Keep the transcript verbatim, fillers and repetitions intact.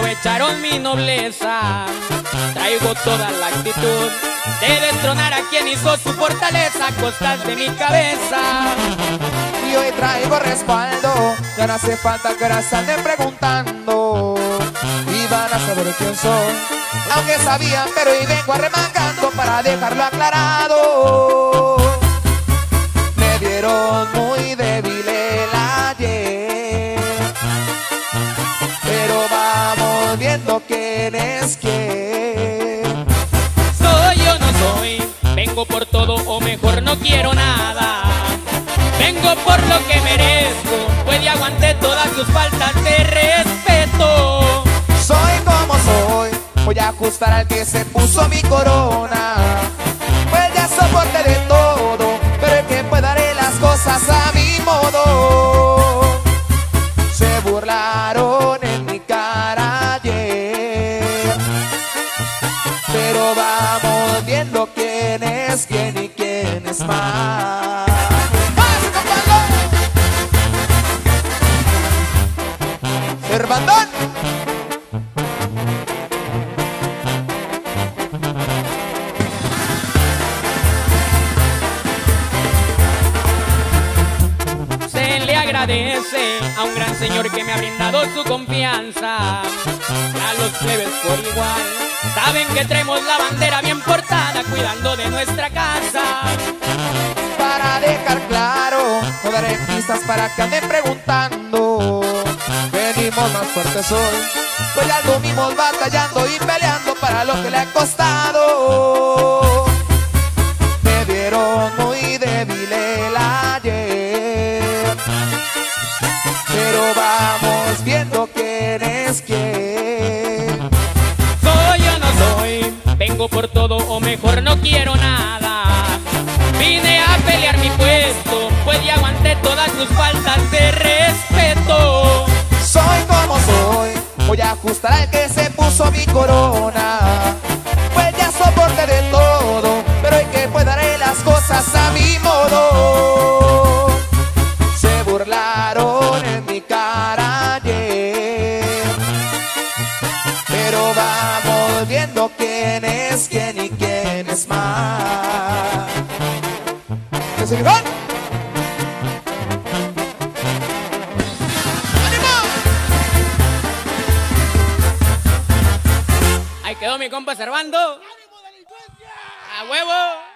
aprovecharon mi nobleza. Traigo toda la actitud de destronar a quien hizo su fortaleza a costas de mi cabeza. Y hoy traigo respaldo, ya no hace falta que ahora se anden preguntando y van a saber quién soy, aunque sabían, pero hoy vengo arremangando para dejarlo aclarado. Me vieron muy débil el ayer, pero vamos viendo quién es quién. Soy o no soy, vengo por todo o mejor no quiero nada. Vengo por lo que merezco, pues ya aguanté todas sus faltas de respeto. Soy como soy, voy a ajustar al que se puso mi corona, pues ya soporté de todo, pero el que pueda haré las cosas a mi modo. Se burlaron en mi cara ayer, pero vamos viendo quién es quién y quién es más. ¡Hermandad! Se le agradece a un gran señor que me ha brindado su confianza. A los plebes por igual saben que traemos la bandera bien portada, cuidando de nuestra casa. Para dejar claro, no daré pistas para que anden preguntando. Venimos más fuertes hoy, pues ya anduvimos batallando y peleando para lo que le ha costado. Me vieron muy débil el ayer, pero vamos viendo quién es quién. Soy o no soy, vengo por todo o mejor no quiero nada. Vine a pelear mi puesto, pues ya aguanté todas sus faltas de respeto. Soy como soy, voy a ajustar al que se puso mi corona, pues ya soporté de todo, pero hoy que pueda haré las cosas a mi modo. Se burlaron en mi cara ayer, pero vamos viendo quién es quién y quién es más. ¿Qué se dijo? Ahí quedó mi compa Servando. ¡A huevo!